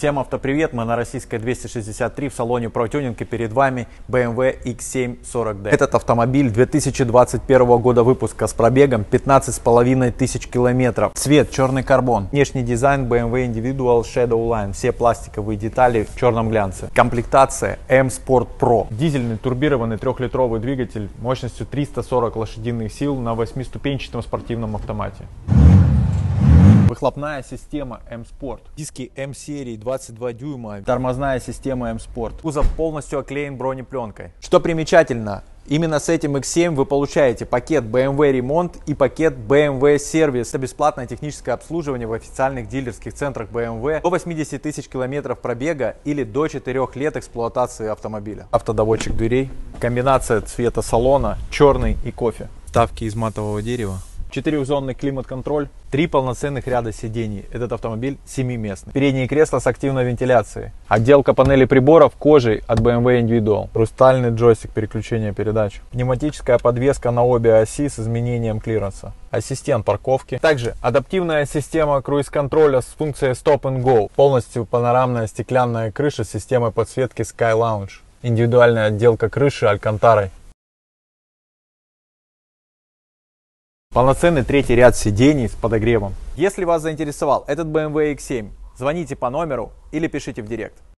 Всем автопривет, мы на Российской 263 в салоне ProTuning, и перед вами BMW X7 40D. Этот автомобиль 2021 года выпуска с пробегом 15,5 тысяч километров. Цвет черный карбон. Внешний дизайн BMW Individual Shadow Line. Все пластиковые детали в черном глянце. Комплектация M Sport Pro. Дизельный турбированный 3-литровый двигатель мощностью 340 лошадиных сил на 8-ступенчатом спортивном автомате. Выхлопная система M-Sport. Диски M-серии 22 дюйма. Тормозная система M-Sport. Кузов полностью оклеен бронепленкой. Что примечательно, именно с этим X7 вы получаете пакет BMW ремонт и пакет BMW сервис. Это бесплатное техническое обслуживание в официальных дилерских центрах BMW до 80 тысяч километров пробега или до 4 лет эксплуатации автомобиля. Автодоводчик дверей. Комбинация цвета салона черный и кофе. Вставки из матового дерева. 4-зонный климат-контроль, 3 полноценных ряда сидений. Этот автомобиль 7-местный. Передние кресла с активной вентиляцией. Отделка панели приборов кожей от BMW Individual. Хрустальный джойстик переключения передач. Пневматическая подвеска на обе оси с изменением клиренса. Ассистент парковки. Также адаптивная система круиз-контроля с функцией Stop and Go. Полностью панорамная стеклянная крыша с системой подсветки Sky Lounge. Индивидуальная отделка крыши алькантарой. Полноценный третий ряд сидений с подогревом. Если вас заинтересовал этот BMW X7, звоните по номеру или пишите в директ.